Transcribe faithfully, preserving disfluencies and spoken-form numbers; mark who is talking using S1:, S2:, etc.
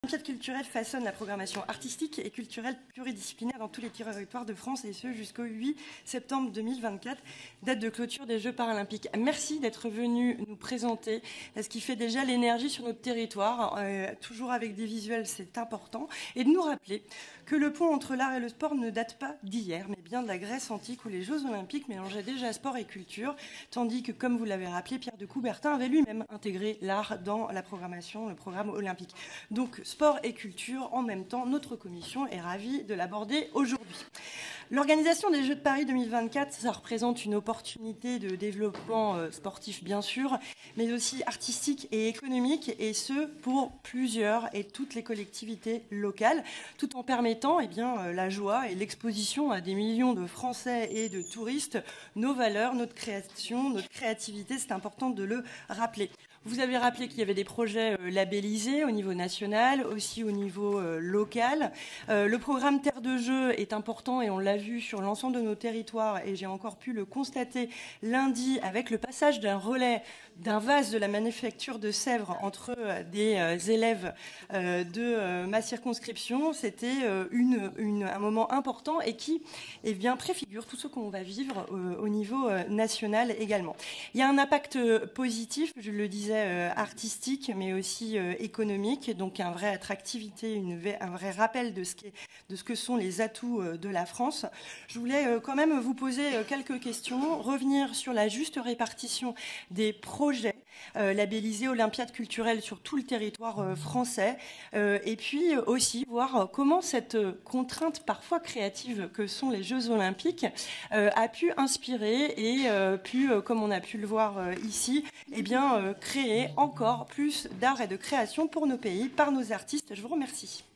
S1: L'Olympiade culturelle façonne la programmation artistique et culturelle pluridisciplinaire dans tous les territoires de France, et ce jusqu'au huit septembre deux mille vingt-quatre, date de clôture des Jeux paralympiques. Merci d'être venu nous présenter ce qui fait déjà l'énergie sur notre territoire, euh, toujours avec des visuels, c'est important, et de nous rappeler que le pont entre l'art et le sport ne date pas d'hier, mais bien de la Grèce antique où les Jeux olympiques mélangeaient déjà sport et culture, tandis que, comme vous l'avez rappelé, Pierre de Coubertin avait lui-même intégré l'art dans la programmation, le programme olympique. Donc, sport et culture en même temps, notre commission est ravie de l'aborder aujourd'hui. L'organisation des Jeux de Paris deux mille vingt-quatre, ça représente une opportunité de développement sportif bien sûr, mais aussi artistique et économique, et ce pour plusieurs et toutes les collectivités locales, tout en permettant eh bien, la joie et l'exposition à des millions de Français et de touristes, nos valeurs, notre création, notre créativité, c'est important de le rappeler. Vous avez rappelé qu'il y avait des projets labellisés au niveau national, aussi au niveau local. Le programme Terre de Jeux est important et on l'a vu sur l'ensemble de nos territoires, et j'ai encore pu le constater lundi avec le passage d'un relais d'un vase de la manufacture de Sèvres entre des élèves de ma circonscription. C'était une, une, un moment important et qui eh bien, préfigure tout ce qu'on va vivre au niveau national également. Il y a un impact positif, je le disais, artistique, mais aussi économique, donc un vrai attractivité, une, un vrai rappel de ce, qui est, de ce que sont les atouts de la France. Je voulais quand même vous poser quelques questions, revenir sur la juste répartition des projets Euh, labellisé Olympiade culturelle sur tout le territoire euh, français, euh, et puis euh, aussi voir comment cette euh, contrainte parfois créative que sont les Jeux olympiques euh, a pu inspirer et euh, pu, euh, comme on a pu le voir euh, ici, eh bien, euh, créer encore plus d'art et de création pour nos pays, par nos artistes. Je vous remercie.